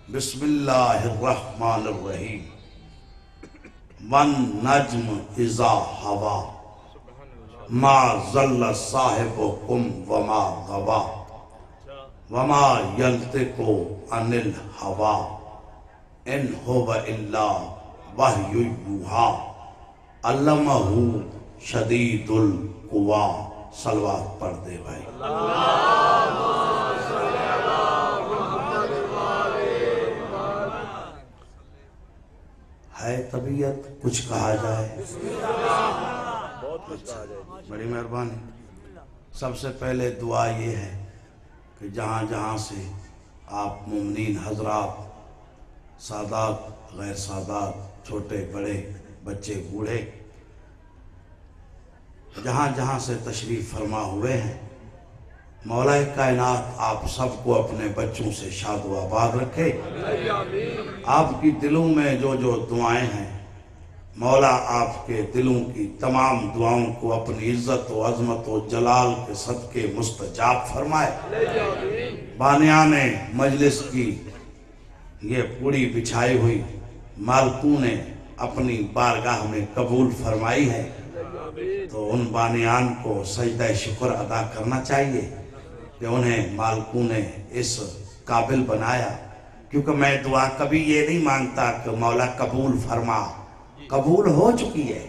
بسم اللہ الرحمن الرحیم والنجم اذا ہوا ما ضل صاحبکم وما غوا وما ينطق عن الہوا ان هو الا وحی یوحی علمہ شدید القوا۔ صلوات پڑھ دے بھائی۔ ہے طبیعت کچھ کہا جائے؟ بڑی مہربانی۔ سب سے پہلے دعا یہ ہے کہ جہاں جہاں سے آپ مومنین حضرات، سادات غیر سادات، چھوٹے بڑے، بچے بوڑھے، جہاں جہاں سے تشریف فرما ہوئے ہیں، مولا کائنات آپ سب کو اپنے بچوں سے شاد و آباد رکھے۔ آپ کی دلوں میں جو جو دعائیں ہیں، مولا آپ کے دلوں کی تمام دعاؤں کو اپنی عزت و عظمت و جلال کے صدقے مستجاب فرمائے۔ بانیان مجلس کی یہ پوری بچھائی ہوئی مالکوں نے اپنی بارگاہ میں قبول فرمائی ہے، تو ان بانیان کو سجدہ شکر ادا کرنا چاہیے کہ انہیں مالکوں نے اس قابل بنایا۔ کیونکہ میں دعا کبھی یہ نہیں مانگتا کہ مولا قبول فرما، قبول ہو چکی ہے،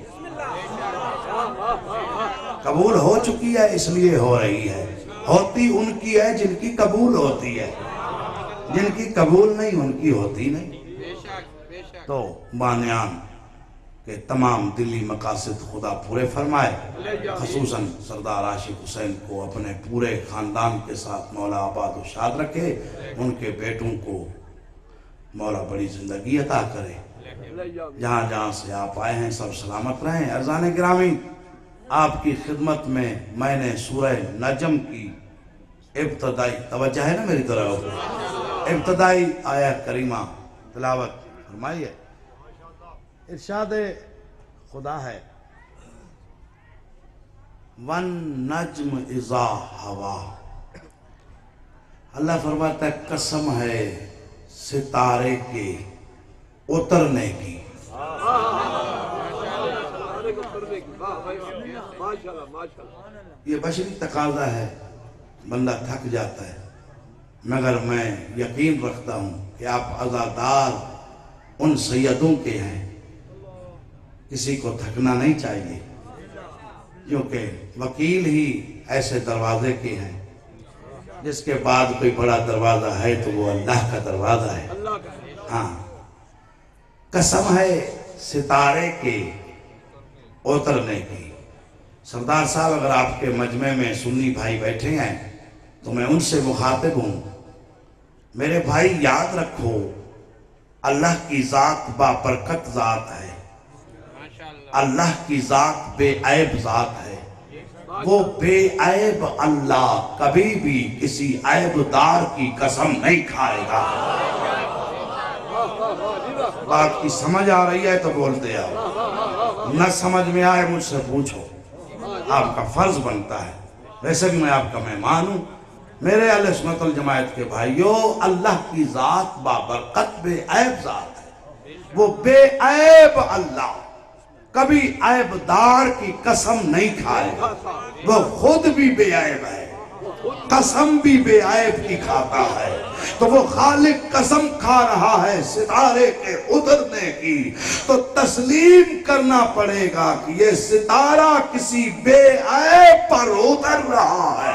قبول ہو چکی ہے، اس لیے ہو رہی ہے۔ ہوتی ان کی ہے جن کی قبول ہوتی ہے، جن کی قبول نہیں ان کی ہوتی نہیں۔ تو بانیان کہ تمام دلی مقاصد خدا پورے فرمائے، خصوصاً سردار عاشق حسین کو اپنے پورے خاندان کے ساتھ مولا آباد و شاد رکھے، ان کے بیٹوں کو مولا بڑی زندگی عطا کرے۔ جہاں جہاں سے آپ آئے ہیں سب سلامت رہیں۔ عزیزان گرامی، آپ کی خدمت میں نے سورہ نجم کی ابتدائی، توجہ ہے نا میری طرف، ابتدائی آیت کریمہ تلاوت فرمائی ہے۔ ارشاد خدا ہے وَالنَّجْمِ اِذَا هَوَا۔ اللہ فرماتا ہے قسم ہے ستارے کے اترنے کی۔ یہ بشری تقاضا ہے، بندہ تھک جاتا ہے، مگر میں یقین رکھتا ہوں کہ آپ عزادار ان سیدوں کے ہیں، کسی کو تھکنا نہیں چاہیے، کیونکہ وکیل ہی ایسے دروازے کے ہیں جس کے بعد کوئی بڑا دروازہ ہے تو وہ اللہ کا دروازہ ہے۔ ہاں، قسم ہے ستارے کے اترنے کی۔ سردار صاحب اگر آپ کے مجمع میں سنی بھائی بیٹھے ہیں تو میں ان سے مخاطب ہوں، میرے بھائی یاد رکھو اللہ کی ذات بابرکت ذات ہے، اللہ کی ذات بے عیب ذات ہے۔ وہ بے عیب اللہ کبھی بھی کسی عیب دار کی قسم نہیں کھائے گا۔ بات کی سمجھ آ رہی ہے تو بولتے آؤ، نہ سمجھ میں آئے مجھ سے پوچھو، آپ کا فرض بنتا ہے۔ ویسے بھی میں آپ کا مہمان ہوں۔ میرے اہل سنت الجماعت کے بھائیو، اللہ کی ذات بابرکت بے عیب ذات ہے۔ وہ بے عیب اللہ کبھی عیب دار کی قسم نہیں کھائے گا، وہ خود بھی بے عیب ہے، قسم بھی بے عیب کی کھاتا ہے۔ تو وہ خالق قسم کھا رہا ہے ستارے کے اترنے کی، تو تسلیم کرنا پڑے گا کہ یہ ستارہ کسی بے عیب پر اتر رہا ہے۔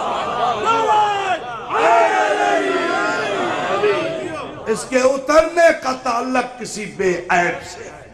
اس کے اترنے کا تعلق کسی بے عیب سے ہے۔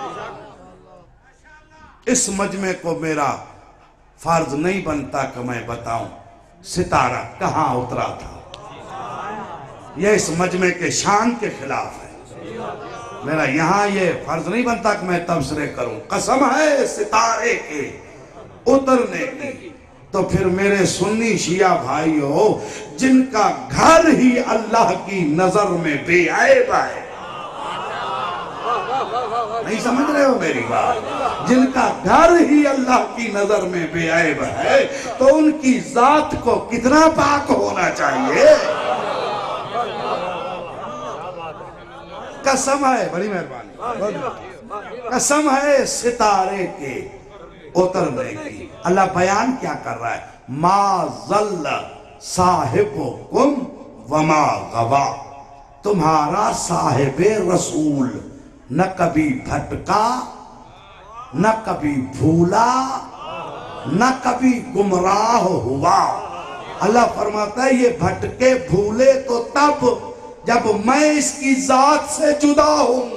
اس مجمع کو میرا فرض نہیں بنتا کہ میں بتاؤں ستارہ کہاں اترا تھا، یہ اس مجمع کے شان کے خلاف ہے۔ میرا یہاں یہ فرض نہیں بنتا کہ میں تبصرے کروں۔ قسم ہے ستارے کے اترنے کی، تو پھر میرے سنی شیعہ بھائیو، جن کا گھر ہی اللہ کی نظر میں بے عیب ہے، نہیں سمجھ رہے ہو میری بات؟ جن کا گھر ہی اللہ کی نظر میں بے عیب ہے تو ان کی ذات کو کتنا پاک ہونا چاہیے۔ قسم ہے، بڑی مہربانی، قسم ہے ستارے کے اترنے کی۔ اللہ بیان کیا کر رہا ہے؟ ما ضل صاحبکم وما غوا، تمہارا صاحب رسول نہ کبھی بھٹکا، نہ کبھی بھولا، نہ کبھی گمراہ ہوا۔ اللہ فرماتا ہے یہ بھٹکے بھولے تو تب جب میں اس کی ذات سے جدا ہوں۔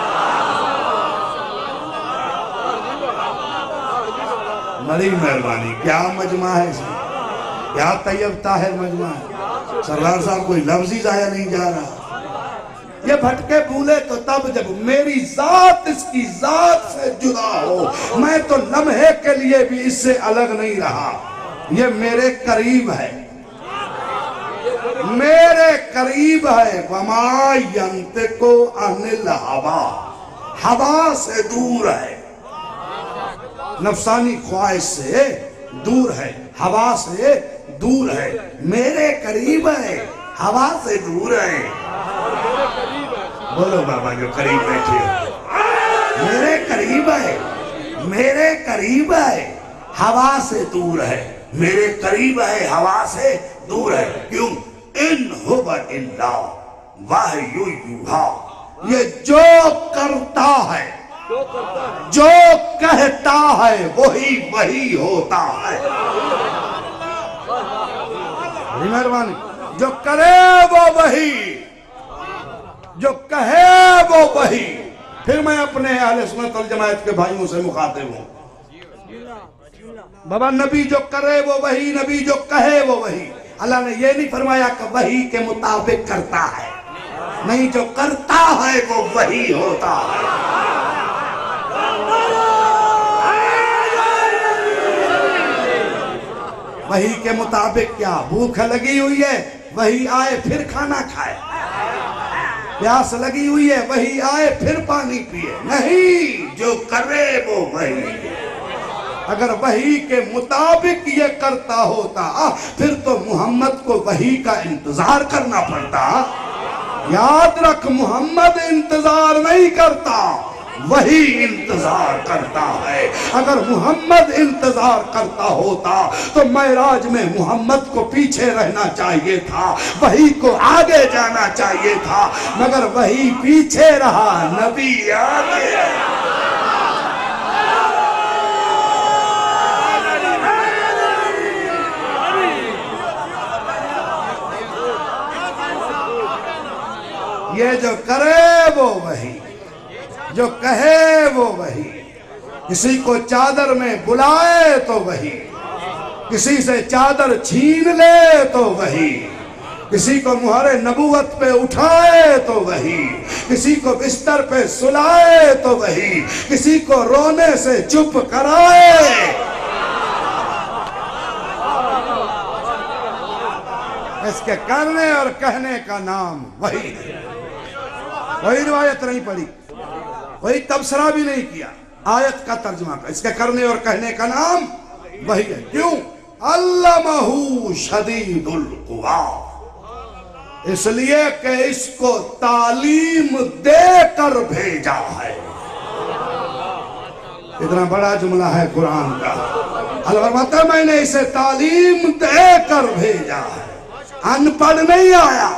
بڑی مہربانی، کیا مجمع ہے اس میں، کیا طیب طاہر مجمع ہے۔ سردار صاحب کوئی لفظ ہی ضائع نہیں جا رہا۔ یہ بھٹکے بھولے تو تب جب میری ذات اس کی ذات سے جدا ہو، میں تو لمحے کے لیے بھی اس سے الگ نہیں رہا۔ یہ میرے قریب ہے، میرے قریب ہے۔ وَمَا يَنْتِقُ عَنِ الْهَوَىٰ، ہوا سے دور ہے، نفسانی خواہش سے دور ہے، ہوا سے دور ہے، میرے قریب ہے، ہوا سے دور ہے۔ بولو بابا جو قریب بیٹھے ہو، میرے قریب ہے، میرے قریب ہے، ہوا سے دور ہے، میرے قریب ہے، ہوا سے دور ہے۔ کیوں؟ ان هو الا وحی یوحی، یہ جو کرتا ہے، جو کہتا ہے وہی ہوتا ہے۔ بڑی مہربانی، جو کرے وہ وہی، جو کہے وہ وہی۔ پھر میں اپنے اہل سنت والجماعت کے بھائیوں سے مخاطب ہوں، بابا نبی جو کرے وہ وہی، نبی جو کہے وہ وہی۔ اللہ نے یہ نہیں فرمایا کہ وحی کے مطابق کرتا ہے، نہیں، جو کرتا ہے وہ وہی ہوتا ہے۔ وحی کے مطابق کیا؟ بھوک لگی ہوئی ہے، وہی آئے پھر کھانا کھائے، پیاس لگی ہوئی ہے، وہی آئے پھر پانی پیے، نہیں، جو کرے وہ وہی۔ اگر وحی کے مطابق یہ کرتا ہوتا پھر تو محمد کو وحی کا انتظار کرنا پڑتا۔ یاد رکھ، محمد انتظار نہیں کرتا، وحی انتظار کرتا ہے۔ اگر محمد انتظار کرتا ہوتا تو معراج میں محمد کو پیچھے رہنا چاہیے تھا، وحی کو آگے جانا چاہیے تھا، مگر وحی پیچھے رہا، نبی آگے۔ یہ جو کرے وہ وہی، جو کہے وہ وہی، کسی کو چادر میں بلائے تو وہی، کسی سے چادر چھین لے تو وہی، کسی کو مہر نبوت پہ اٹھائے تو وہی، کسی کو بستر پہ سلائے تو وہی، کسی کو رونے سے چپ کرائے۔ اس کے کرنے اور کہنے کا نام وہی ہے۔ کوئی روایت نہیں پڑھی، کوئی تبصرہ بھی نہیں کیا، آیت کا ترجمہ کا، اس کے کرنے اور کہنے کا نام وہی ہے۔ کیوں؟ علمہ شدید القویٰ، اس لیے کہ اس کو تعلیم دے کر بھیجا ہے۔ اتنا بڑا جملہ ہے قرآن کا۔ اللہ فرماتا ہے میں نے اسے تعلیم دے کر بھیجا ہے، ان پڑھ نہیں آیا۔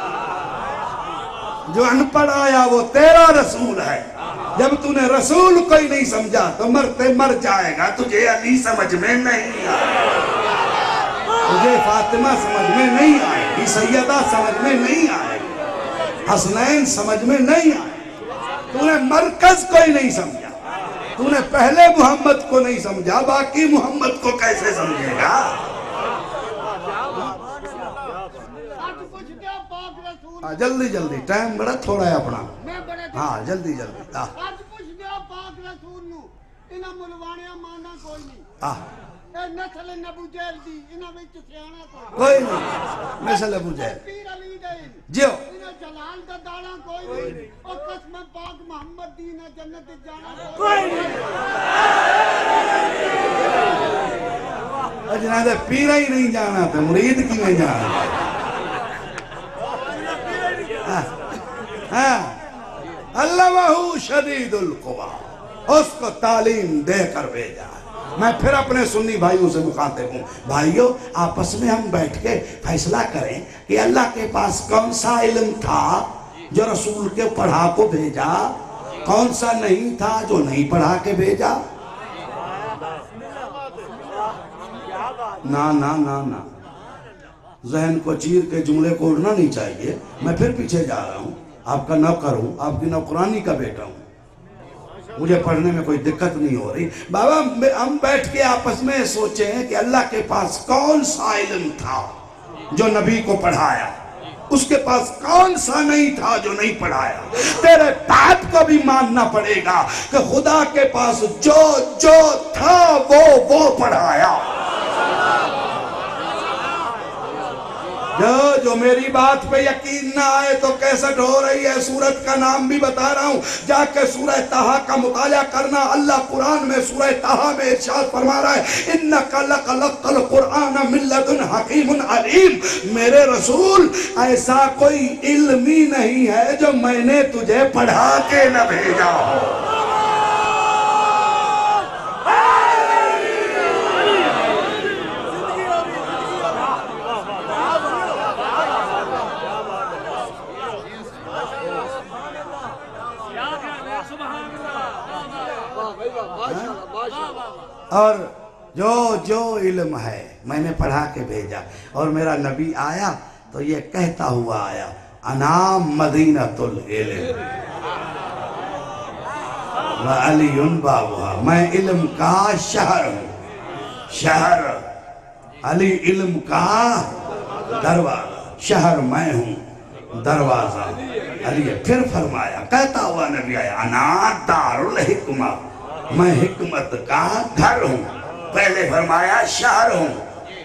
جو ان پڑھ آیا وہ تیرا رسول ہے۔ جب تو نے رسول کوئی نہیں سمجھا تو مرتے مر جائے گا۔ تجھے علی سمجھ میں نہیں آئے، تجھے فاطمہ سمجھ میں نہیں آئے گی، سیدہ سمجھ میں نہیں آئے گی، حسنین سمجھ میں نہیں آئے۔ تو نے مرکز کوئی نہیں سمجھا، تو نے پہلے محمد کو نہیں سمجھا، باقی محمد کو کیسے سمجھے گا؟ جلدی جلدی، ٹائم بڑا تھوڑا ہے اپنا، ہاں جلدی جلدی۔ کوئی نہیں نسل ابو جہل جیو، جناب پیرا ہی نہیں جانا تھا، مرید کی نہیں جانا۔ अल्लमहु शदीदुल क़ुवा, उसको तालीम दे कर भेजा। मैं फिर अपने सुन्नी भाइयों से मुखातिब हूँ, भाइयों आपस में हम बैठ के फैसला करें कि अल्लाह के पास कौन सा इल्म था जो रसूल के पढ़ा को भेजा, कौन सा नहीं था जो नहीं पढ़ा के भेजा। ना ना ना ना, जहन को चीर के जुमले को उड़ना नहीं चाहिए। मैं फिर पीछे जा रहा हूँ, आपका नौकर हूँ, आपकी नौकरानी का बेटा हूँ, मुझे पढ़ने में कोई दिक्कत नहीं हो रही। बाबा हम बैठ के आपस में सोचें कि अल्लाह के पास कौन सा इल्म था जो नबी को पढ़ाया, उसके पास कौन सा नहीं था जो नहीं पढ़ाया। तेरे बाप को भी मानना पड़ेगा कि खुदा के पास जो जो था वो पढ़ाया। जो मेरी बात पे यकीन ना आए तो कैसेट हो रही है, सूरत का नाम भी बता रहा हूँ, जाके सूरह ताहा का मुताला करना। अल्लाह कुरान में सूरह ताहा में इरशाद फरमा रहा है, इन्नका लक़लक़ल कुरआन मिन लदुन हकीमुन अलीम। मेरे रसूल ऐसा कोई इल्म ही नहीं है जो मैंने तुझे पढ़ा के न भेजा हो। और जो जो इल्म है मैंने पढ़ा के भेजा। और मेरा नबी आया तो ये कहता हुआ आया, अनाम मदीनतुल इल्म व अलीयुन बाबुहा, मैं इल्म का शहर हूँ, शहर अली इल्म का दरवाजा, शहर मैं हूँ, दरवाजा अली। फिर फरमाया, कहता हुआ नबी आया, अना दारुल हिकमा, मैं हिकमत का घर हूँ। पहले फरमाया शहर हूँ,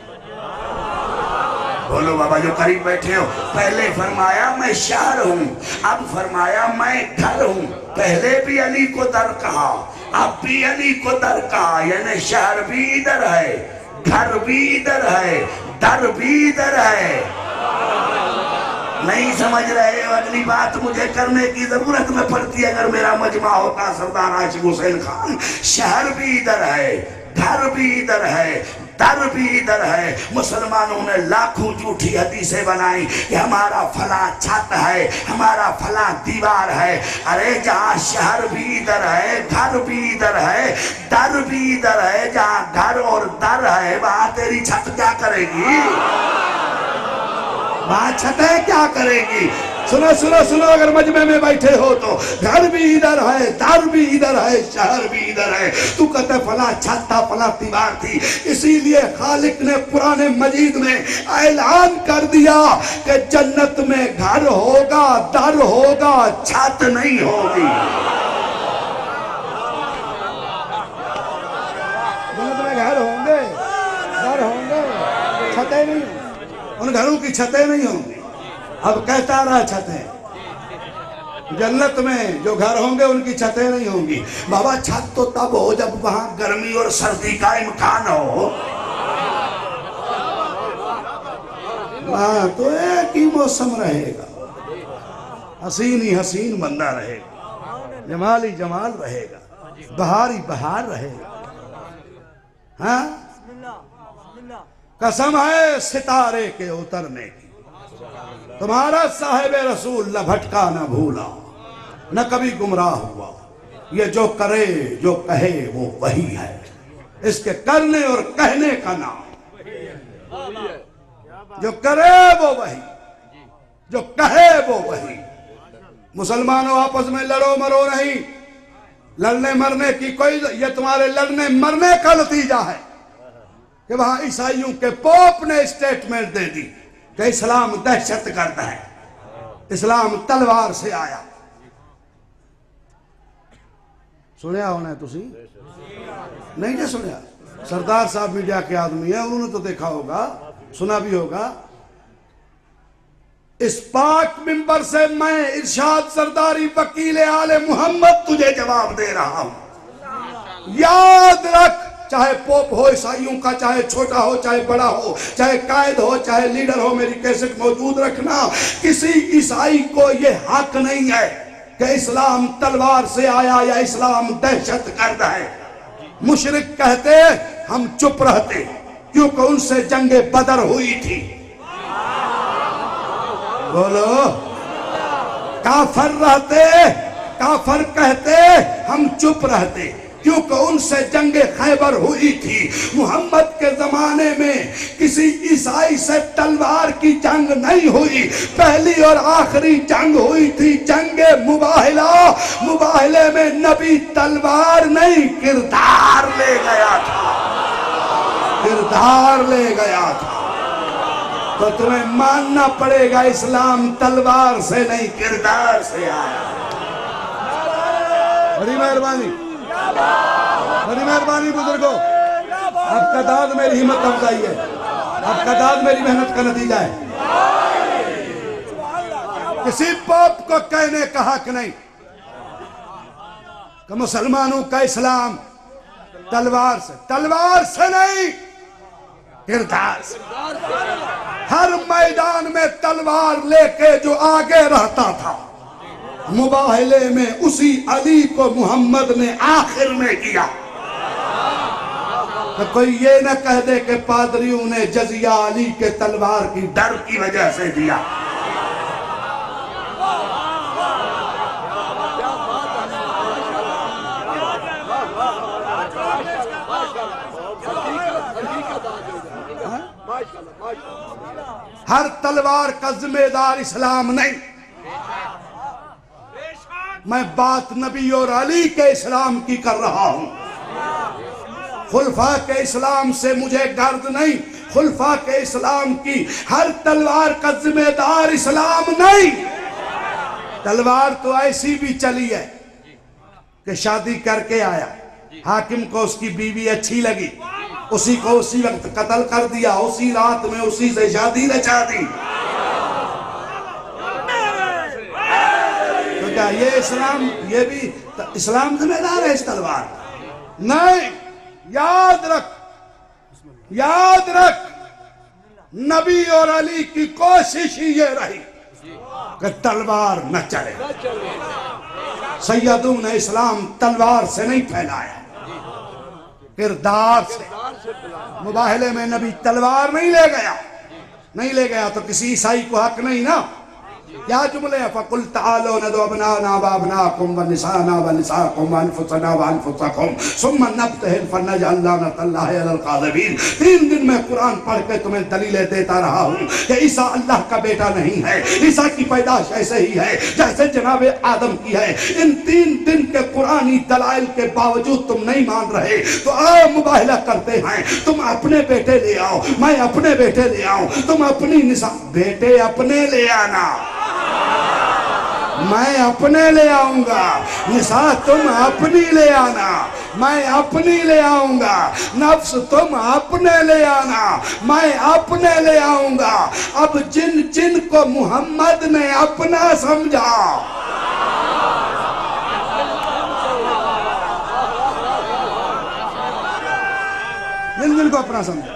बोलो बाबा जो करीब बैठे हो, पहले फरमाया मैं शहर हूँ, अब फरमाया मैं घर हूँ। पहले भी अली को दर कहा, अब भी अली को दर कहा, यानी शहर भी इधर है, घर भी इधर है, दर भी इधर है। नहीं समझ रहे हो, अगली बात मुझे करने की जरूरत में पड़ती है। अगर मेरा मजमा होता सरदार आशिक हुसैन खान, शहर भी इधर है, घर भी इधर है, दर भी इधर है। मुसलमानों ने लाखों झूठी हदीसें बनाई कि हमारा फला छत है, हमारा फला दीवार है। अरे जहाँ शहर भी इधर है, घर भी इधर है, दर भी इधर है, जहाँ घर और दर है वहाँ तेरी छत क्या करेगी, वहाँ छतें क्या करेगी। सुनो सुनो सुनो, अगर मजमे में बैठे हो तो घर भी इधर है, दर भी इधर है, शहर भी इधर है। तू कहते फला छत था, फला दीवार थी, इसीलिए खालिक ने पुराने मजीद में ऐलान कर दिया कि जन्नत में घर होगा, दर होगा, छत नहीं होगी। जन्नत में घर होंगे, दर होंगे, छतें नहीं होंगी, उन घरों की छतें नहीं होंगी। अब कहता रहा छतें, जन्नत में जो घर होंगे उनकी छतें नहीं होंगी। बाबा छत तो तब हो जब वहां गर्मी और सर्दी का इम्कान हो। वहां तो एक ही मौसम रहेगा, हसीन ही हसीन बंदा रहेगा, जमाल ही जमाल रहेगा, बहार ही बहार रहेगा। हाँ, कसम है सितारे के उतरने की, तुम्हारा साहिब रसूल न भटका न भूला न कभी गुमराह हुआ। ये जो करे जो कहे वो वही है, इसके करने और कहने का नाम। जो करे वो वही, जो कहे वो वही। मुसलमानों आपस में लड़ो मरो नहीं, लड़ने मरने की कोई, ये तुम्हारे लड़ने मरने का नतीजा है कि वहां ईसाइयों के पोप ने स्टेटमेंट दे दी कि इस्लाम दहशत गर्द है, इस्लाम तलवार से आया। सुनिया होना तुसी नहीं क्या सुनिया? सरदार साहब मीडिया के आदमी है, उन्होंने तो देखा होगा, सुना भी होगा। इस पाक मिंबर से मैं इरशाद सरदारी वकील आले मोहम्मद तुझे जवाब दे रहा हूं। याद रख, चाहे पोप हो ईसाइयों का, चाहे छोटा हो चाहे बड़ा हो, चाहे कायद हो चाहे लीडर हो, मेरी कैसेट मौजूद रखना। किसी ईसाई को ये हक नहीं है کہ اسلام تلوار سے آیا یا اسلام دہشت گرد ہے؟ مشرک کہتے ہم چپ رہتے کیونکہ ان سے جنگ بدر ہوئی تھی. بولو. کافر کہتے ہم چپ رہتے کیونکہ ان سے جنگ خیبر ہوئی تھی. محمد کے زمانے میں کسی عیسائی سے تلوار کی جنگ نہیں ہوئی. پہلی اور آخری جنگ ہوئی تھی جنگ مباہلہ. مباہلے میں نبی تلوار نہیں کردار لے گیا تھا. کردار لے گیا تھا. تو تمہیں ماننا پڑے گا اسلام تلوار سے نہیں کردار سے آیا. بڑی مہربانی، بڑی مہربانی بزرگوں. آپ کا داد میری ہمت افزائی ہے، آپ کا داد میری محنت کا نتیجہ ہے. کسی پوپ کو کہنے کا حق نہیں کہ مسلمانوں کا اسلام تلوار سے نہیں کردار سے. ہر میدان میں تلوار لے کے جو آگے رہتا تھا مباہلے میں اسی علی کو محمد نے آخر میں کیا. تو کوئی یہ نہ کہہ دے کہ پادریوں نے جزیہ علی کے تلوار کی ڈر کی وجہ سے دیا. ہر تلوار کا ذمہ دار اسلام نہیں. میں بات نبی اور علی کے اسلام کی کر رہا ہوں. خلفاء کے اسلام سے مجھے گرد نہیں. خلفاء کے اسلام کی ہر تلوار کا ذمہ دار اسلام نہیں. تلوار تو ایسی بھی چلی ہے کہ شادی کر کے آیا، حاکم کو اس کی بیوی اچھی لگی، اسی کو اسی وقت قتل کر دیا، اسی رات میں اسی سے شادی رچا دی. تو کیا یہ اسلام، یہ بھی اسلام ذمہ دار ہے اس تلوار؟ نہیں. یاد رکھ نبی اور علی کی کوشش ہی یہ رہی کہ تلوار نہ چلے. سیدوں نے اسلام تلوار سے نہیں پھیلایا، کردار سے. مباہلے میں نبی تلوار نہیں لے گیا تو کسی عیسائی کو حق نہیں نا. کیا جملے ہیں؟ فَقُلْ تَعَالَوْا نَدْعُ أَبْنَاءَنَا وَأَبْنَاءَكُمْ وَنِسَاءَنَا وَنِسَاءَكُمْ وَأَنفُسَنَا وَأَنفُسَكُمْ ثُمَّ نَبْتَهِلْ فَلْنَجْعَلْ لَعْنَتَ اللَّهِ عَلَى الْكَاذِبِينَ. 3 دن میں قرآن پڑھ کے تمہیں دلیلیں دیتا رہا ہوں کہ عیسیٰ اللہ کا بیٹا نہیں ہے. عیسیٰ کی پیدائش ایسے ہی ہے جیسے جناب آدم کی ہے. ان 3 دن کے قرآنی دلائل کے باوجود تم نہیں مان رہے تو آؤ مباہلہ کرتے ہیں. تم اپنے بیٹے لے آؤ، میں اپنے بیٹے لے آؤں، تم اپنی نساء. بیٹے اپنے لے آنا، میں اپنے لے آؤں گا. نساء تم اپنی لے آنا، میں اپنی لے آؤں گا. نفس تم اپنے لے آنا، میں اپنے لے آؤں گا. اب جن کو محمد نے اپنا سمجھا، جن کو اپنا سمجھا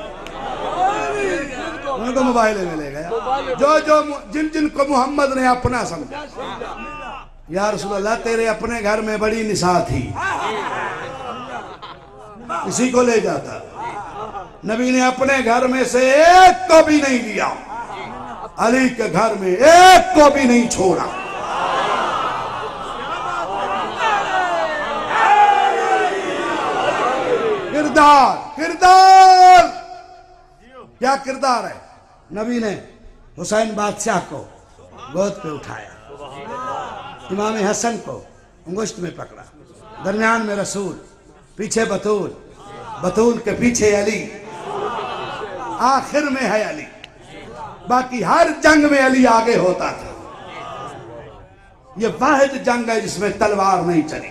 ان کو مباہلے میں لے گیا. جن کو محمد نے اپنا سمجھا. یا رسول اللہ تیرے اپنے گھر میں بڑی نساء تھی، اسی کو لے جاتا. نبی نے اپنے گھر میں سے ایک کو بھی نہیں لیا، علی کے گھر میں ایک کو بھی نہیں چھوڑا. کردار کیا کردار ہے؟ نبی نے حسین بادشاہ کو گود پہ اٹھایا، امام حسن کو انگشت میں پکڑا، درمیان میں رسول، پیچھے بطول کے پیچھے علی، آخر میں ہے علی. باقی ہر جنگ میں علی آگے ہوتا تھا. یہ واحد جنگ ہے جس میں تلوار نہیں چلی.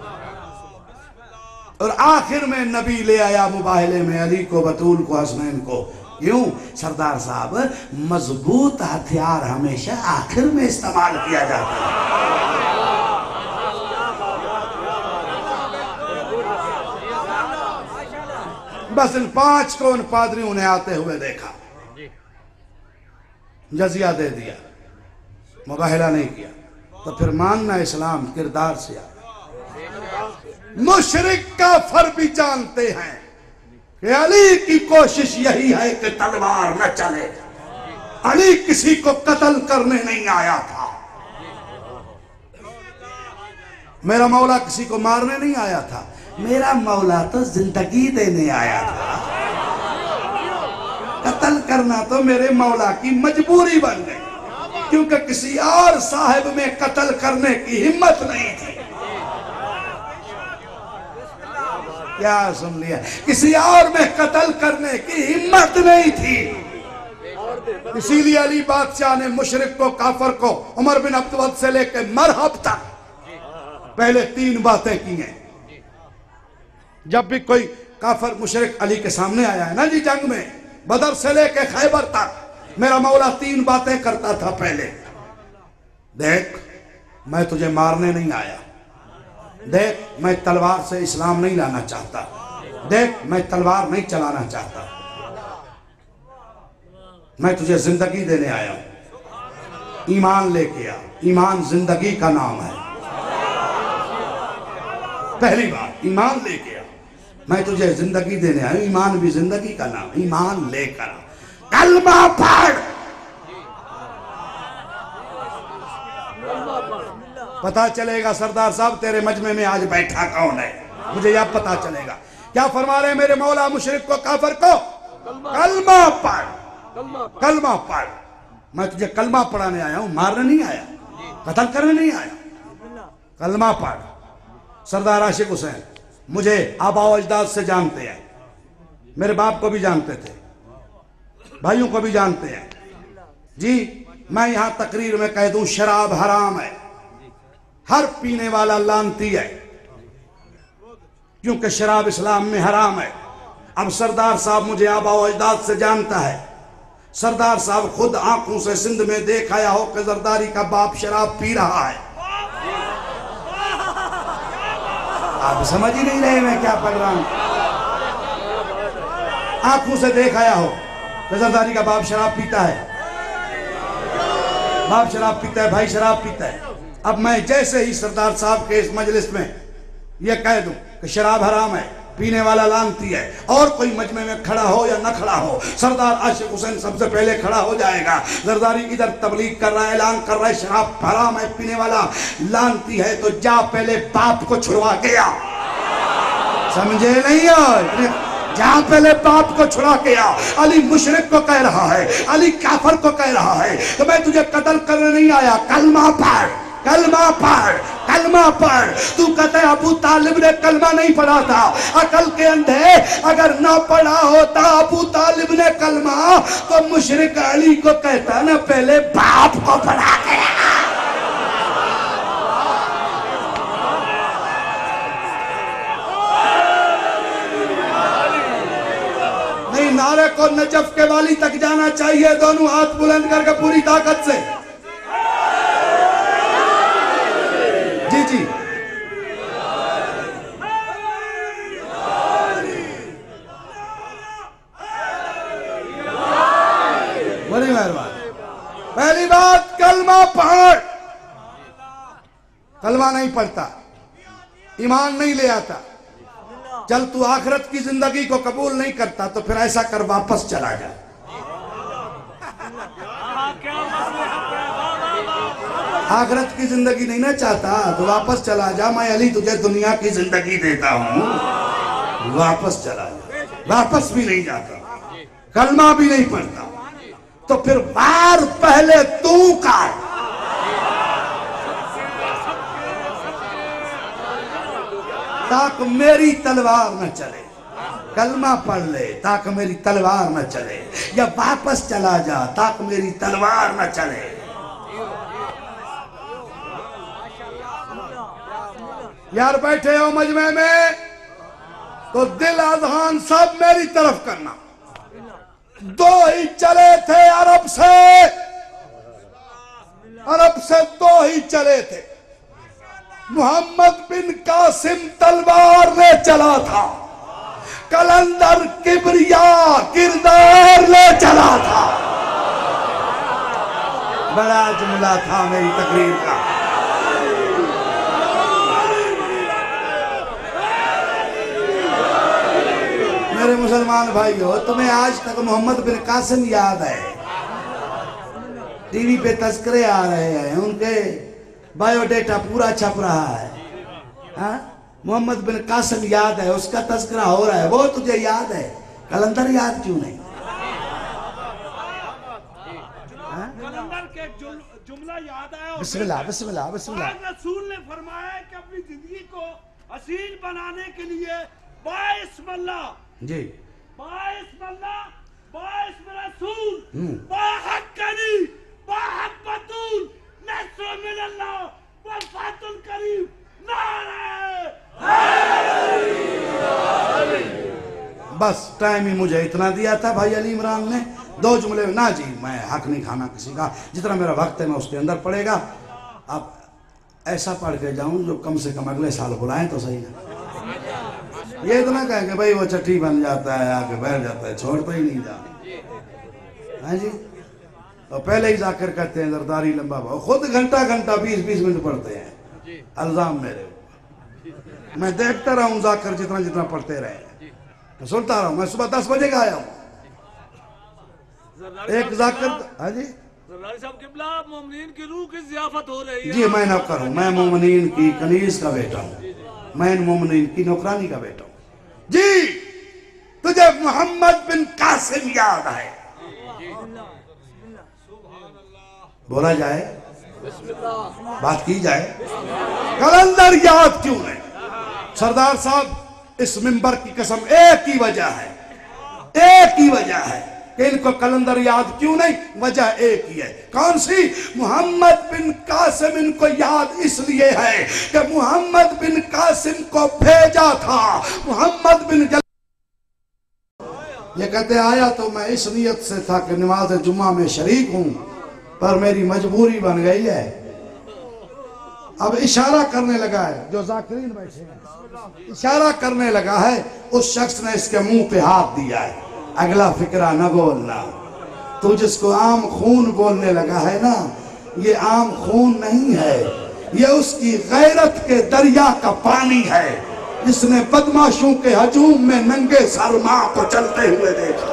اور آخر میں نبی لے آیا مباہلے میں علی کو، بطول کو، حسنین کو. کیوں؟ سردار صاحب مضبوط ہتھیار ہمیشہ آخر میں استعمال کیا جاتا ہے. بس ان 5 کو ان پادریوں نے آتے ہوئے دیکھا، جزیہ دے دیا، مباہلہ نہیں کیا. تو پھر ماننا اسلام کردار سے آیا۔ مشرک کافر بھی جانتے ہیں کہ علی کی کوشش یہی ہے کہ تلوار نہ چلے، علی کسی کو قتل کرنے نہیں آیا تھا، میرا مولا کسی کو مارنے نہیں آیا تھا، میرا مولا تو زندگی دینے آیا تھا، قتل کرنا تو میرے مولا کی مجبوری بن گئی، کیونکہ کسی اور صاحب میں قتل کرنے کی ہمت نہیں تھی۔ کیا سن لیا؟ کسی اور میں قتل کرنے کی ہمت نہیں تھی، اسی لیے علی بادشاہ نے مشرک کو کافر کو عمر بن عبدالود سے لے کے مرحب تک پہلے 3 باتیں کی ہیں۔ جب بھی کوئی کافر مشرک علی کے سامنے آیا ہے نا جی جنگ میں، بدر سے لے کے خیبر تک، میرا مولا 3 باتیں کرتا تھا پہلے۔ دیکھ میں تجھے مارنے نہیں آیا، دیکھ میں تلوار سے اسلام نہیں لانا چاہتا، دیکھ میں تلوار نہیں چلانا چاہتا، میں تجھے زندگی دینے آیا ہوں، ایمان لے کے آ، ایمان زندگی کا نام ہے۔ پہلی بات ایمان لے کے آ، میں تجھے زندگی دینے آیا ہوں، ایمان بھی زندگی کا نام، ایمان لے کر آ، کلمہ پڑھ۔ پتا چلے گا سردار صاحب تیرے مجمع میں آج بیٹھا کون ہے، مجھے یہ پتا چلے گا۔ کیا فرما رہے ہیں میرے مولا مشرک کو کافر کو؟ کلمہ پڑھ، کلمہ پڑھ۔ میں تجھے کلمہ پڑھانے آیا ہوں، مارنے نہیں آیا، قتل کرنے نہیں آیا، کلمہ پڑھ۔ سردار عاشق حسین مجھے آبا و اجداد سے جانتے ہیں، میرے باپ کو بھی جانتے تھے، بھائیوں کو بھی جانتے ہیں جی۔ میں یہاں تقریر میں کہہ دوں شراب حرام ہے، ہر پینے والا لعنتی ہے، کیونکہ شراب اسلام میں حرام ہے۔ اب سردار صاحب مجھے آبا و اجداد سے جانتا ہے، سردار صاحب خود آنکھوں سے سندھ میں دیکھ آیا ہو کہ زرداری کا باپ شراب پی رہا ہے۔ آپ سمجھ ہی نہیں رہے میں کیا پڑھ رہا ہوں، آنکھوں سے دیکھ آیا ہو کہ زرداری کا باپ شراب پیتا ہے، باپ شراب پیتا ہے، بھائی شراب پیتا ہے۔ اب میں جیسے ہی سردار صاحب کے اس مجلس میں یہ کہہ دوں کہ شراب حرام ہے، پینے والا لعنتی ہے، اور کوئی مجمع میں کھڑا ہو یا نہ کھڑا ہو، سردار عاشق حسین سب سے پہلے کھڑا ہو جائے گا۔ زرداری ادھر تبلیغ کر رہا ہے، اعلان کر رہا ہے شراب حرام ہے، پینے والا لعنتی ہے، تو جا پہلے باپ کو چھڑوا گیا۔ سمجھے نہیں ہو؟ جہاں پہلے باپ کو چھڑا کے آ۔ علی مشرک کو کہہ رہا ہے، علی کافر کو کہہ رہا ہے کہ میں تجھے قتل کرنے نہیں آیا، کلمہ پڑھ، کلمہ پڑھ، کلمہ پڑھ۔ تو کہتا ہے ابو طالب نے کلمہ نہیں پڑھا تھا، عقل کے اندھے اگر نہ پڑھا ہوتا ابو طالب نے کلمہ تو مشرک علی کو کہتا نا پہلے باپ کو پڑھا کے آ۔ نعرے کو نجف کے والی تک جانا چاہیے، دونوں ہاتھ بلند کر کے پوری طاقت سے۔ جی جی بڑی مہربانی۔ پہلی بات کلمہ پڑھ، کلمہ نہیں پڑھتا ایمان نہیں لے آتا، چل تو آخرت کی زندگی کو قبول نہیں کرتا تو پھر ایسا کر واپس چلا جا۔ آخرت کی زندگی نہیں نہ چاہتا تو واپس چلا جا، میں علی تجھے دنیا کی زندگی دیتا ہوں، واپس چلا جا۔ واپس بھی نہیں جاتا، کلمہ بھی نہیں پڑھتا، تو پھر وار پہلے تو کر، تاکہ میری تلوار نہ چلے۔ کلمہ پڑھ لے تاکہ میری تلوار نہ چلے، یا واپس چلا جا تاکہ میری تلوار نہ چلے۔ یار بیٹھے ہو مجمع میں تو دل اذہان سب میری طرف کرنا۔ 2 ہی چلے تھے عرب سے 2 ہی چلے تھے۔ محمد بن قاسم تلوار لے چلا تھا، کلندر کبریا کردار لے چلا تھا۔ بڑا جملہ تھا میری تقریر کا، مسلمان بھائی ہو، تمہیں آج تک محمد بن قاسم یاد ہے؟ ٹی وی پہ تذکرے آ رہے ہیں، ان کے بائیو ڈیٹا پورا چھپ رہا ہے. محمد بن قاسم یاد ہے، اس کا تذکرہ ہو رہا ہے، وہ تجھے یاد ہے، کلندر یاد کیوں نہیں؟ کلندر کے جملہ یاد ہے. بسم اللہ بسم اللہ بسم اللہ. رسول نے فرمایا ہے کہ اپنی زندگی کو حسین بنانے کے لیے باسم اللہ، جی باسم اللہ، باسم رسول، باحقنی، باحبتون، نصر من اللہ، وفات القریب، نعرہ بس ٹائم ہی مجھے اتنا دیا تھا بھائی علی عمران نے. 2 جملے میں نہ جی، میں حق نہیں کھانا کسی کا، جتنا میرا وقت ہے میں اس کے اندر پڑے گا. اب ایسا پڑھ کے جاؤں جو کم سے کم اگلے سال بلائیں تو صحیح نا. یہ اتنا کہیں کہ بھائی وہ چٹھی بن جاتا ہے، آکے بیٹھ جاتا ہے، چھوڑتا ہی نہیں جا. ہاں جی، اور پہلے ہی ذاکر کہتے ہیں زرداری لمبا بھاؤ، خود گھنٹہ 20 منٹ پڑھتے ہیں. الزام میرے، میں دیکھتا رہا ہوں ذاکر جتنا پڑھتے رہے، میں سنتا رہا ہوں. میں صبح 10 بجے کا آیا ہوں. ایک ذاکر، ہاں جی زرداری صاحب قبلہ، مومنین کی روح کی ضیافت ہو رہی ہے. جی میں نوکر ہوں، میں مومنین کی کنیز کا بیٹا ہوں، میں مومنین کی نوکرانی کا بیٹا ہوں. جی تجھے محمد بن قاسم یاد ہے؟ بولا جائے، بات کی جائے. کلندر یاد کیوں نہیں؟ سردار صاحب اس منبر کی قسم ایک ہی وجہ ہے، ایک ہی وجہ ہے کہ ان کو کلندر یاد کیوں نہیں. وجہ ایک ہی ہے. کون سی؟ محمد بن قاسم ان کو یاد اس لیے ہے کہ محمد بن قاسم کو بھیجا تھا محمد بن یہ کہتے آیا تو میں اس نیت سے تھا کہ نماز جمعہ میں شریک ہوں، پر میری مجبوری بن گئی ہے. اب اشارہ کرنے لگا ہے، جو ذاکرین بیٹھے ہیں اشارہ کرنے لگا ہے، اس شخص نے اس کے منہ پہ ہاتھ دیا ہے. اگلا فکرہ نہ بولنا. تو جس کو عام خون بولنے لگا ہے نا، یہ عام خون نہیں ہے، یہ اس کی غیرت کے دریا کا پانی ہے، جس نے بدماشوں کے ہجوم میں ننگے سر ماں کو چلتے ہوئے دیکھا.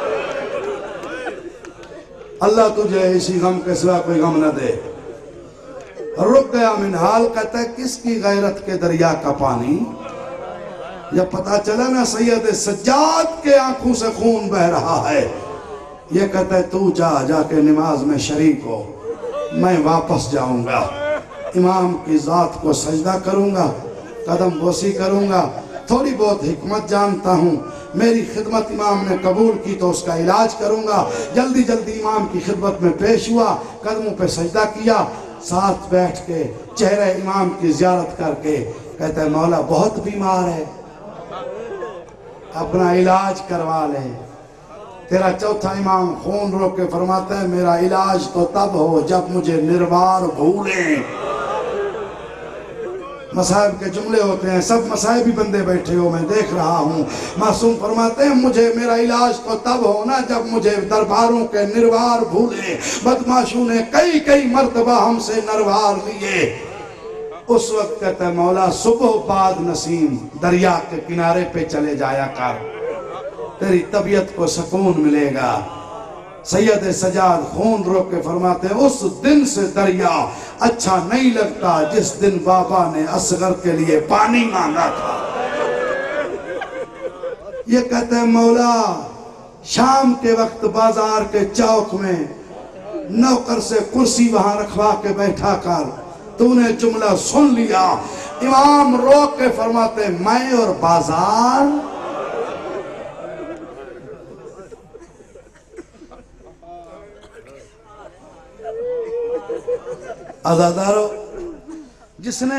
اللہ تجھے اسی غم کے سوا کوئی غم نہ دے. رک گیا منحال، کہتا ہے کس کی غیرت کے دریا کا پانی؟ جب پتا چلا نا سید سجاد کے آنکھوں سے خون بہ رہا ہے، یہ کہتا ہے تو جا کے نماز میں شریک ہو، میں واپس جاؤں گا، امام کی ذات کو سجدہ کروں گا، قدم بوسی کروں گا. تھوڑی بہت حکمت جانتا ہوں، میری خدمت امام نے قبول کی تو اس کا علاج کروں گا. جلدی امام کی خدمت میں پیش ہوا، قدموں پہ سجدہ کیا، ساتھ بیٹھ کے چہرے امام کی زیارت کر کے کہتا ہے مولا بہت بیمار ہے، اپنا علاج کروا لے. تیرا چوتھا امام خون روک کے فرماتا ہے میرا علاج تو تب ہو جب مجھے نروار بھولیں. مصائب کے جملے ہوتے ہیں، سب مصائب ہی بندے بیٹھے ہو، میں دیکھ رہا ہوں. معصوم فرماتے ہیں مجھے میرا علاج تو تب ہونا جب مجھے درباروں کے نروار بھولے. بدماشوں نے کئی مرتبہ ہم سے نروار لیے. اس وقت کہتا ہے مولا صبح بعد نسیم دریا کے کنارے پہ چلے جایا کر، تیری طبیعت کو سکون ملے گا. سید سجاد خون روک کے فرماتے ہیں اس دن سے دریا اچھا نہیں لگتا جس دن بابا نے اصغر کے لیے پانی مانگا تھا. یہ کہتے ہیں مولا شام کے وقت بازار کے چوک میں نوکر سے کرسی وہاں رکھوا کے بیٹھا کر، تو نے جملہ سن لیا. امام روک کے فرماتے ہیں میں اور بازار. عزادارو، جس نے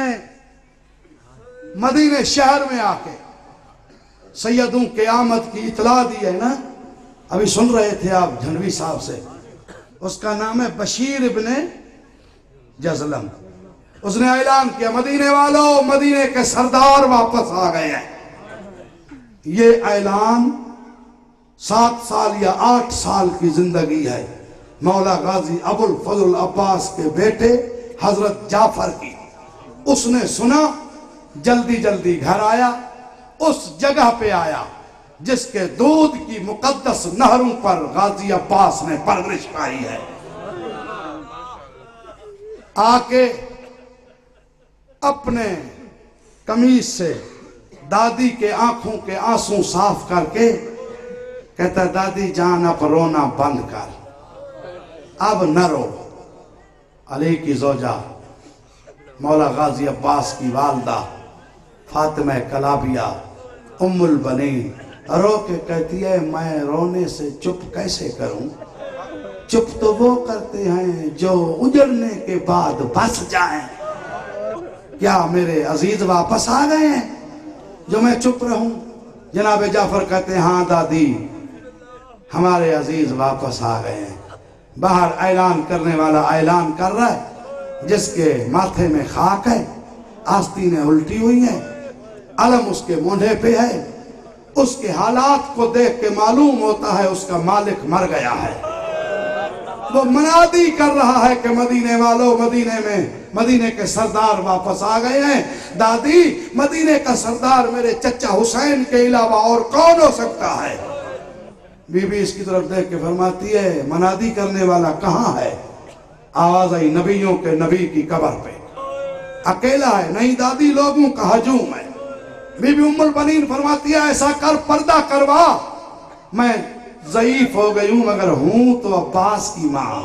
مدینہ شہر میں آ کے سیدوں کے آمد کی اطلاع دی ہے نا، ابھی سن رہے تھے آپ جھنوی صاحب سے، اس کا نام ہے بشیر ابن جزلم. اس نے اعلان کیا مدینے والوں، مدینے کے سردار واپس آ گئے ہیں. یہ اعلان 7 سال یا 8 سال کی زندگی ہے مولا غازی ابو الفضل عباس کے بیٹے حضرت جعفر کی. اس نے سنا، جلدی گھر آیا، اس جگہ پہ آیا جس کے دودھ کی مقدس نہروں پر غازی عباس نے پرورش پائی ہے، آ کے اپنے قمیص سے دادی کے آنکھوں کے آنسوں صاف کر کے کہتا ہے دادی جان اب رونا بند کر، اب نہ رو۔ علی کی زوجہ مولا غازی عباس کی والدہ فاطمہ کلابیہ ام البنین رو کے کہتی ہے میں رونے سے چپ کیسے کروں، چپ تو وہ کرتے ہیں جو اجڑنے کے بعد بس جائیں، کیا میرے عزیز واپس آ گئے ہیں جو میں چپ رہوں؟ جناب جعفر کہتے ہیں ہاں دادی ہمارے عزیز واپس آ گئے ہیں۔ باہر اعلان کرنے والا اعلان کر رہا ہے، جس کے ماتھے میں خاک ہے، آستینیں الٹی ہوئی ہیں، علم اس کے مونڈھے پہ ہے، اس کے حالات کو دیکھ کے معلوم ہوتا ہے اس کا مالک مر گیا ہے۔ وہ منادی کر رہا ہے کہ مدینے والوں، مدینے کے سردار واپس آ گئے ہیں۔ دادی مدینے کا سردار میرے چچا حسین کے علاوہ اور کون ہو سکتا ہے؟ بی بی اس کی طرف دیکھ کے فرماتی ہے منادی کرنے والا کہاں ہے؟ آواز آئی نبیوں کے نبی کی قبر پہ، اکیلا ہے۔ نہیں دادی لوگوں کا ہجوم ہے۔ بی بی ام البنین فرماتی ہے ایسا کر پردہ کروا، میں ضعیف ہو گئی ہوں مگر ہوں تو عباس کی ماں،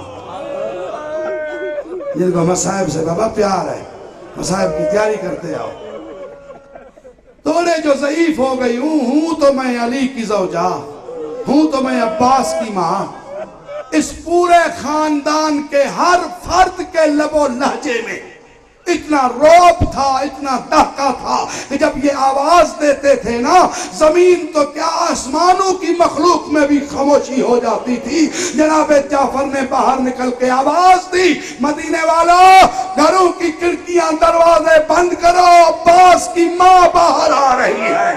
جن کو مصائب سے بابا پیار ہے، مصائب کی تیاری کرتے آؤ۔ توڑے جو ضعیف ہو گئی ہوں تو میں علی کی زوجہ ہوں، تو میں عباس کی ماں۔ اس پورے خاندان کے ہر فرد کے لب و لہجے میں اتنا روب تھا، اتنا دہکا تھا کہ جب یہ آواز دیتے تھے نا، زمین تو کیا آسمانوں کی مخلوق میں بھی خاموشی ہو جاتی تھی۔ جناب جعفر نے باہر نکل کے آواز دی مدینے والوں گھروں کی کھڑکیاں دروازے بند کرو، عباس کی ماں باہر آ رہی ہے۔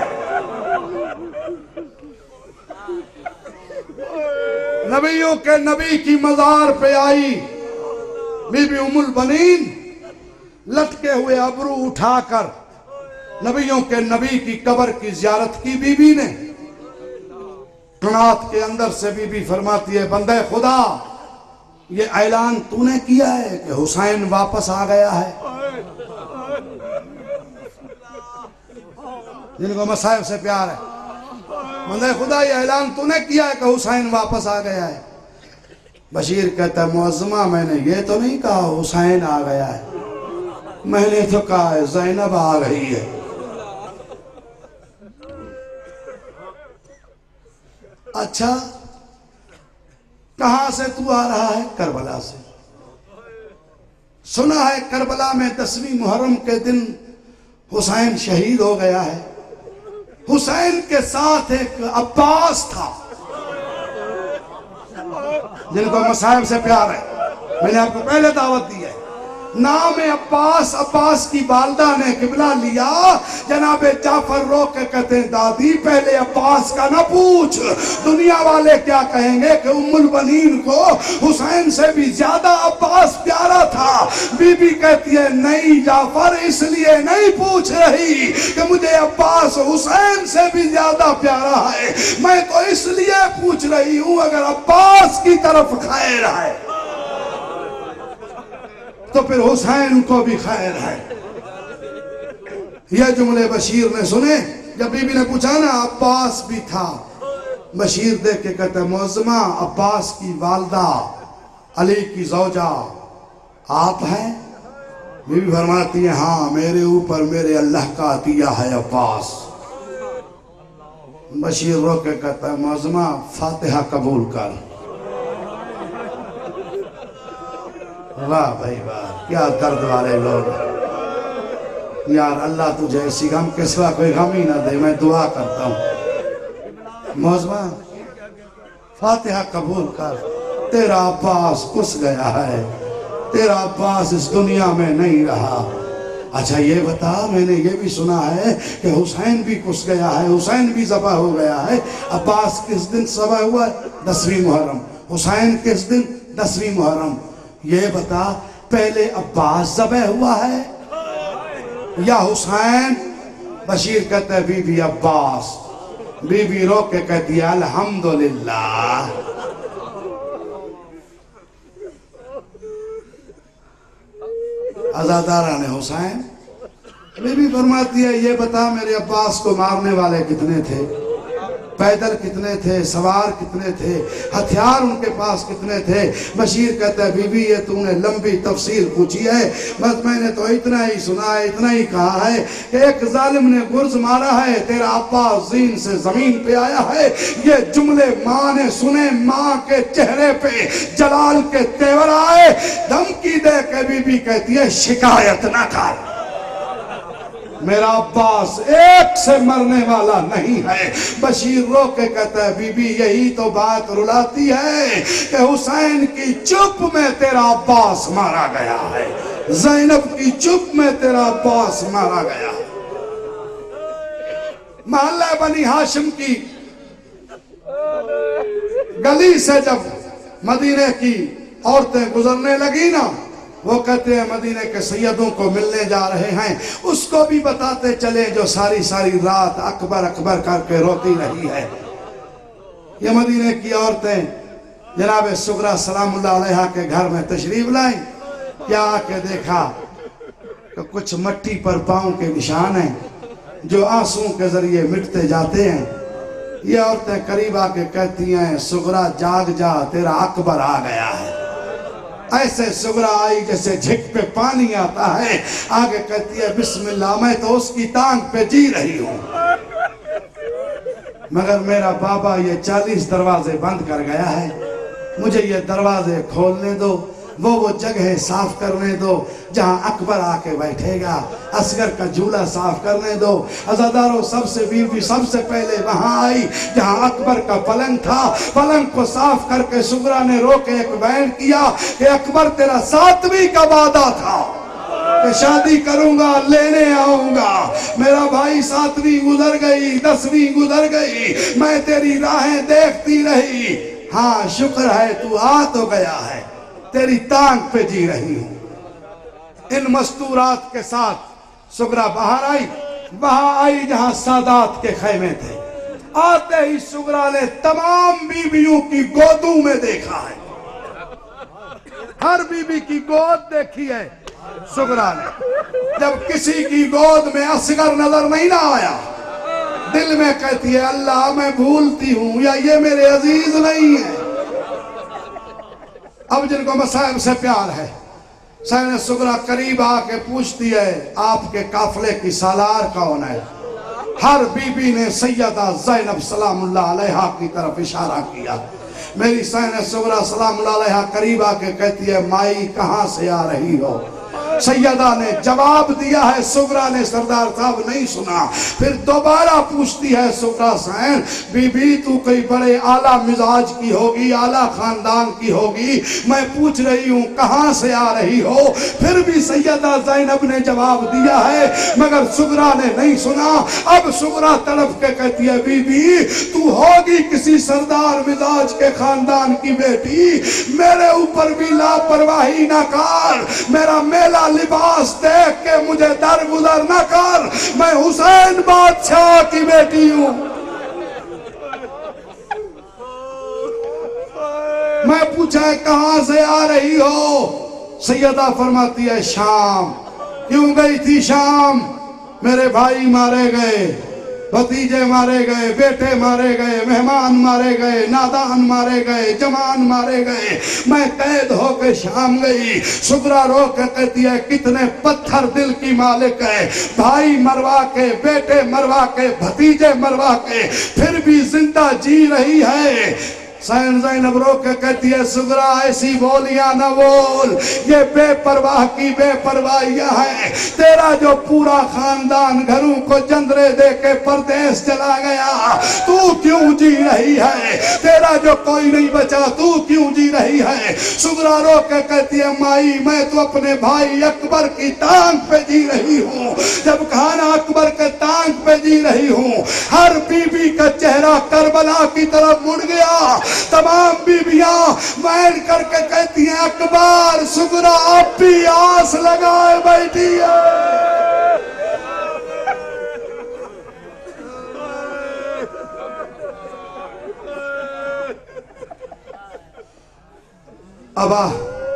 نبیوں کے نبی کی مزار پہ آئی بی بی ام البنین، لٹکے ہوئے ابرو اٹھا کر نبیوں کے نبی کی قبر کی زیارت کی بی بی نے۔ قناعت کے اندر سے بی بی فرماتی ہے بندہ خدا یہ اعلان تو نے کیا ہے کہ حسین واپس آ گیا ہے؟ جن کو مصائب سے پیار ہے، بندہ خدا یہ اعلان تو نے کیا ہے کہ حسین واپس آ گیا ہے؟ بشیر کہتا ہے معظمہ میں نے یہ تو نہیں کہا حسین آ گیا ہے، میں نے تو کہا ہے زینب آ رہی ہے۔ اچھا کہاں سے تو آ رہا ہے؟ کربلا سے۔ سنا ہے کربلا میں 10ویں محرم کے دن حسین شہید ہو گیا ہے۔ حسین کے ساتھ ایک عباس تھا، جن کو مصائب سے پیار ہے، میں نے آپ کو پہلے دعوت دی ہے۔ نام عباس، عباس کی والدہ نے قبلہ لیا۔ جناب جعفر رو کے کہتے ہیں دادی پہلے عباس کا نہ پوچھ، دنیا والے کیا کہیں گے کہ ام البنین کو حسین سے بھی زیادہ عباس پیارا تھا۔ بی بی کہتی ہے نہیں جعفر اس لیے نہیں پوچھ رہی کہ مجھے عباس حسین سے بھی زیادہ پیارا ہے، میں تو اس لیے پوچھ رہی ہوں اگر عباس کی طرف خیر ہے تو پھر حسین کو بھی خیر ہے۔ یہ جملے بشیر نے سنے جب بی بی نے پوچھا نا عباس بھی تھا، بشیر دیکھ کے کہتا ہے معظمہ عباس کی والدہ علی کی زوجہ آپ ہیں؟ بی بی فرماتی ہے ہاں میرے اوپر میرے اللہ کا عطیہ ہے عباس۔ بشیر رو کے کہتا ہے معظمہ فاتحہ قبول کر۔ واہ بھائی واہ کیا درد والے لوگ ہیں یار، اللہ تجھے اسی غم کے سوا کوئی غم ہی نہ دے، میں دعا کرتا ہوں معظمہ فاتحہ قبول کر، تیرا عباس کس گیا ہے، تیرا عباس اس دنیا میں نہیں رہا۔ اچھا یہ بتا میں نے یہ بھی سنا ہے کہ حسین بھی کس گیا ہے، حسین بھی ذبح ہو گیا ہے۔ عباس کس دن ذبح ہوا ہے؟ 10ویں محرم۔ حسین کس دن؟ 10ویں محرم۔ یہ بتا پہلے عباس ذبح ہوا ہے یا حسین؟ بشیر کہتا ہے بی بی عباس۔ بی بی رو کے کہتی ہے الحمدللہ۔ عزادارہ نے حسین، بی بی فرماتی ہے یہ بتا میرے عباس کو مارنے والے کتنے تھے، پیدل کتنے تھے، سوار کتنے تھے، ہتھیار ان کے پاس کتنے تھے؟ بشیر کہتا ہے بی بی یہ تو نے لمبی تفصیل پوچھی ہے، بس میں نے تو اتنا ہی سنا ہے، اتنا ہی کہا ہے کہ ایک ظالم نے گرز مارا ہے، تیرا عباس زین سے زمین پہ آیا ہے۔ یہ جملے ماں نے سنے، ماں کے چہرے پہ جلال کے تیور آئے، دھمکی دے کے بی بی کہتی ہے شکایت نہ کر، میرا عباس ایک سے مرنے والا نہیں ہے۔ بشیر رو کے کہتا ہے بی بی یہی تو بات رلاتی ہے کہ حسین کی چپ میں تیرا عباس مارا گیا ہے، زینب کی چپ میں تیرا عباس مارا گیا۔ محلہ بنی ہاشم کی گلی سے جب مدینے کی عورتیں گزرنے لگی نا، وہ کہتے ہیں مدینے کے سیدوں کو ملنے جا رہے ہیں، اس کو بھی بتاتے چلے جو ساری ساری رات اکبر اکبر کر کے روتی رہی ہے۔ یہ مدینے کی عورتیں جناب سغرا سلام اللہ علیہ کے گھر میں تشریف لائیں، کیا آ کے دیکھا کہ کچھ مٹی پر پاؤں کے نشان ہیں جو آنسوں کے ذریعے مٹتے جاتے ہیں۔ یہ عورتیں قریب آ کے کہتی ہیں سغرا جاگ جا، تیرا اکبر آ گیا ہے۔ ایسے سغرا آئی جیسے جھک پہ پانی آتا ہے، آگے کہتی ہے بسم اللہ، میں تو اس کی ٹانگ پہ جی رہی ہوں، مگر میرا بابا یہ 40 دروازے بند کر گیا ہے، مجھے یہ دروازے کھولنے دو، وہ جگہ صاف کرنے دو جہاں اکبر آ کے بیٹھے گا، اصغر کا جھولا صاف کرنے دو۔ عزاداروں سب سے بیوی سب سے پہلے وہاں آئی جہاں اکبر کا پلنگ تھا، پلنگ کو صاف کر کے سغرا نے رو کے ایک بیان کیا کہ اکبر تیرا 7ویں کا وعدہ تھا کہ شادی کروں گا، لینے آؤں گا، میرا بھائی 7ویں گزر گئی، 10ویں گزر گئی، میں تیری راہیں دیکھتی رہی، ہاں شکر ہے تو آ تو گیا ہے، تیری ٹانگ پہ جی رہی ہوں۔ ان مستورات کے ساتھ سغرا باہر آئی، وہاں آئی جہاں سادات کے خیمے تھے، آتے ہی سغرا نے تمام بیویوں کی گودوں میں دیکھا ہے، ہر بیوی کی گود دیکھی ہے سغرا نے، جب کسی کی گود میں اصغر نظر نہیں نہ آیا، دل میں کہتی ہے اللہ میں بھولتی ہوں یا یہ میرے عزیز نہیں ہے۔ اب جن کو مصائب سے پیار ہے، سین سغرا قریب آ کے پوچھتی ہے آپ کے قافلے کی سالار کون ہے؟ ہر بی بی نے سیدہ زینب سلام اللہ علیہ کی طرف اشارہ کیا۔ میری سین سغرا سلام اللہ علیہ قریب آ کے کہتی ہے مائی کہاں سے آ رہی ہو؟ سیدہ نے جواب دیا ہے، سغرا نے سردار صاحب نہیں سنا، پھر دوبارہ پوچھتی ہے سغرا سین بی بی تو کوئی بڑے اعلیٰ مزاج کی ہوگی، اعلیٰ خاندان کی ہوگی، میں پوچھ رہی ہوں کہاں سے آ رہی ہو؟ پھر بھی سیدہ زینب نے جواب دیا ہے مگر سغرا نے نہیں سنا۔ اب سغرا تڑپ کے کہتی ہے بی بی تو ہوگی کسی سردار مزاج کے خاندان کی بیٹی، میرے اوپر بھی لاپرواہی نہ کر، میرا میلہ لباس دیکھ کے مجھے درگزر نہ کر، میں حسین بادشاہ کی بیٹی ہوں۔ میں پوچھا کہاں سے آ رہی ہو؟ سیدہ فرماتی ہے شام۔ کیوں گئی تھی شام؟ میرے بھائی مارے گئے، بھتیجے مارے گئے، بیٹے مارے گئے، مہمان مارے گئے، نادان مارے گئے، جوان مارے گئے، میں قید ہو کے شام گئی۔ سغرا رو کے کہتی ہے کتنے پتھر دل کی مالک ہے، بھائی مروا کے، بیٹے مروا کے، بھتیجے مروا کے، پھر بھی زندہ جی رہی ہے۔ سین زینب رو کے کہتی ہے سغرا ایسی بولیاں نہ بول، یہ بے پرواہ کی بے پرواہیاں ہے، تیرا جو پورا خاندان گھروں کو جندرے دے کے پردیس چلا گیا تو کیوں جی رہی ہے؟ تیرا جو کوئی نہیں بچا تو کیوں جی رہی ہے؟ سغرا رو کے کہتی ہے مائی میں تو اپنے بھائی اکبر کی ٹانگ پہ جی رہی ہوں، جب کھانا اکبر کے ٹانگ پہ جی رہی ہوں۔ ہر بی بی کا چہرہ کربلا کی طرف مڑ گیا، تمام بیویاں میل کر کے کہتی ہیں اکبر سغرا اب بھی آس لگائے بیٹھی ہے۔ अबा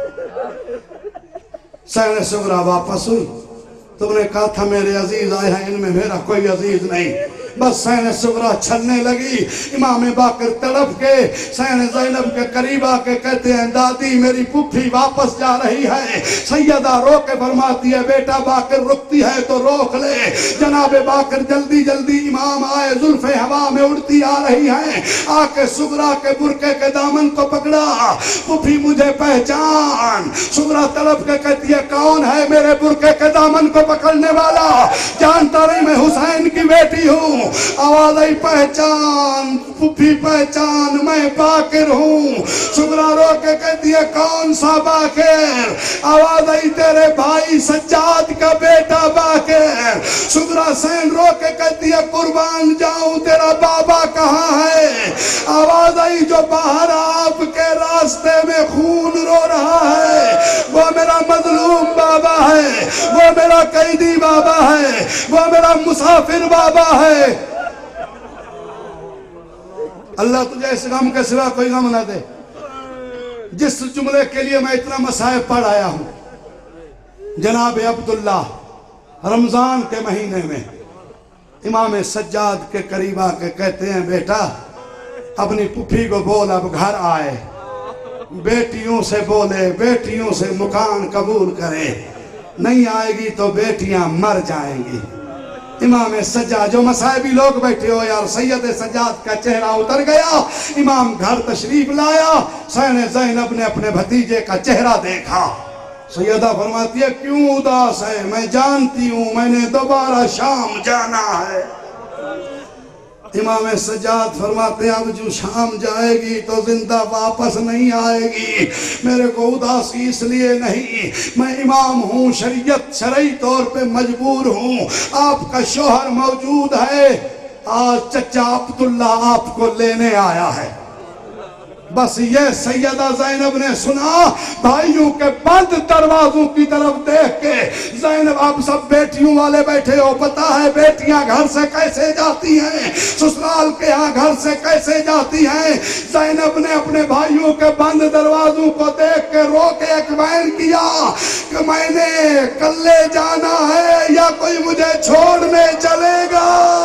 सैन सुगरा वापस हुई। तुमने कहा था मेरे अजीज आए हैं, इनमें मेरा कोई अजीज नहीं। बस सैन सुगरा छलने लगी। इमाम बाकर तड़प के सैन ज़ैनब के करीब आके कहते हैं दादी मेरी पुप्पी वापस जा रही है। सैयदा रो के फरमाती है बेटा बाकर रुकती है तो रोक ले। जनाबे बाकर जल्दी जल्दी इमाम आए, जुल्फे हवा में उड़ती आ रही हैं। आके सुगरा के बुरके के दामन को पकड़ा। पुप्पी मुझे पहचान। सुगरा तड़प के कहती है कौन है मेरे बुरके के दामन को पकड़ने वाला? जानता नहीं मैं हुसैन की बेटी हूँ। आवाज आई पहचान। पुप्पी पहचान, मैं बाकर हूँ। सुगरा रो के कहती है कौन सा बाकर? आवाज आई तेरे भाई सज्जाद का बेटा बाकर। सुगरा सैन रो के कहती है कुर्बान जाऊं तेरा बाबा कहाँ है? आवाज आई जो बाहर आपके रास्ते में खून रो रहा है वो मेरा मजलूम बाबा है, वो मेरा कैदी बाबा है, वो मेरा मुसाफिर बाबा है। अल्लाह तुझे इस गम के सिवा कोई गम ना दे। जिस जुमले के लिए मैं इतना मसाइब पढ़ आया हूं। जनाब अब्दुल्ला रमजान के महीने में इमाम सज्जाद के करीब आके कहते हैं बेटा अपनी पुप्पी को बोल अब घर आए, बेटियों से बोले बेटियों से मुकान कबूल करे, नहीं आएगी तो बेटियां मर जाएंगी। इमाम सज्जाद जो मसाइबी लोग बैठे हो यार, सैयद सज्जाद का चेहरा उतर गया। इमाम घर तशरीफ लाया। सैन ज़ैनब ने अपने भतीजे का चेहरा देखा। सैयदा फरमाती है क्यों उदास है? मैं जानती हूं मैंने दोबारा शाम जाना है। इमाम सज्जाद फरमाते हैं अब जो शाम जाएगी तो जिंदा वापस नहीं आएगी। मेरे को उदासी इसलिए नहीं, मैं इमाम हूँ, शरीयत शरई तौर पे मजबूर हूँ। आपका शोहर मौजूद है, आज चचा अब्दुल्ला आपको लेने आया है। बस ये सैयदा ज़ैनब ने सुना। भाइयों के बंद दरवाजों की तरफ देख के ज़ैनब आप सब बेटियों वाले बैठे हो, पता है बेटियां घर से कैसे जाती हैं, ससुराल के यहाँ घर से कैसे जाती हैं। ज़ैनब ने अपने भाइयों के बंद दरवाजों को देख के रो के एक बयान किया कि मैंने कल्ले जाना है या कोई मुझे छोड़ने चलेगा।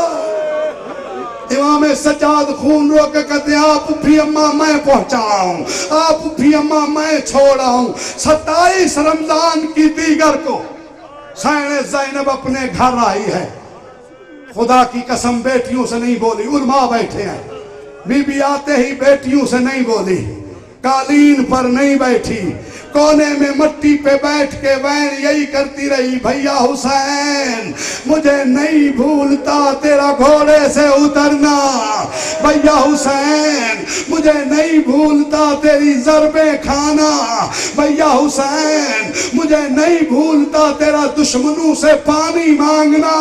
इमाम सज्जाद खून रो के कहते आप भी अम्मा मैं पहुंचाऊं, आप भी अम्मा मैं छोड़ाऊं। 27 रमजान की दीगर को सैन ज़ैनब अपने घर आई है। खुदा की कसम बेटियों से नहीं बोली, उलमा बैठे हैं। बीबी आते ही बेटियों से नहीं बोली, कालीन पर नहीं बैठी, कोने में मट्टी पे बैठ के वैन यही करती रही भैया हुसैन मुझे नहीं भूलता तेरा घोड़े से उतरना, भैया हुसैन मुझे नहीं भूलता तेरी ज़रबे खाना, भैया हुसैन मुझे नहीं भूलता तेरा दुश्मनों से पानी मांगना।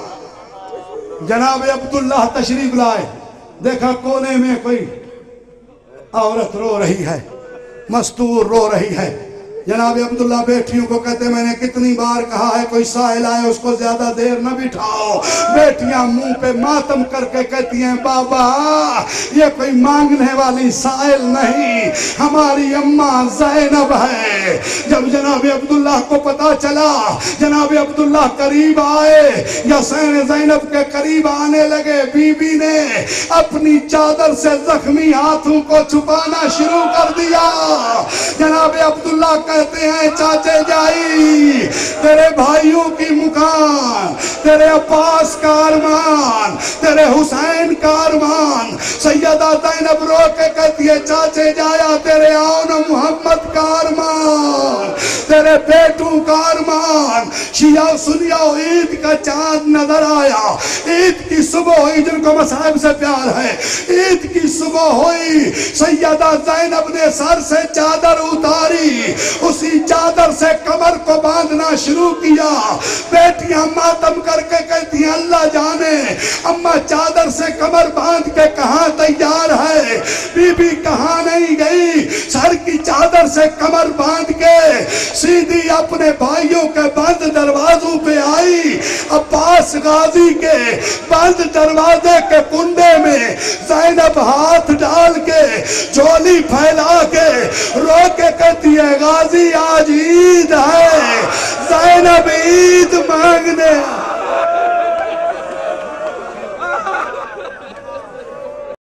जनाब अब्दुल्ला तशरीफ लाए, देखा कोने में कोई औरत रो रही है, मस्तूर रो रही है। जनाब अब्दुल्ला बेटियों को कहते मैंने कितनी बार कहा है कोई साहिल आए उसको ज्यादा देर न बिठाओ। बेटियां मुंह पे मातम करके कहती हैं बाबा ये कोई मांगने वाली साहिल नहीं, हमारी अम्मा ज़ैनब है। जब जनाब अब्दुल्ला को पता चला, जनाब अब्दुल्ला करीब आए या सैन ज़ैनब के करीब आने लगे, बीबी ने अपनी चादर से जख्मी हाथों को छुपाना शुरू कर दिया। जनाब अब्दुल्ला कहते हैं चाचे जाई तेरे भाइयों की मुकान, तेरे अब्बास का अरमान, तेरे हुसैन का अरमान। सैयदा ज़ैनब रो के कहती है चाचे जाया तेरे आउन मोहम्मद का अरमान, तेरे बेटों का अरमान। शिया सुनिया ईद का चांद नजर आया, ईद की सुबह हुई, जिनको मसाहिब से प्यार है, ईद की सुबह हुई। सैयदा ज़ैनब ने सर से चादर उतारी, उसी चादर से कमर को बांधना शुरू किया। बेटियां मातम करके कहती हैं अल्लाह जाने अम्मा चादर से कमर बांध के कहां तैयार है, बीबी कहां नहीं गई। सर की चादर से कमर बांध के सीधी अपने भाइयों के बंद दरवाजों पे आई। अब्बास गाजी के बंद दरवाजे के कुंडे में ज़ैनब हाथ डाल के झोली फैला के रो के کہتی ہے غازی آج عید ہے، زینب عید مانگنے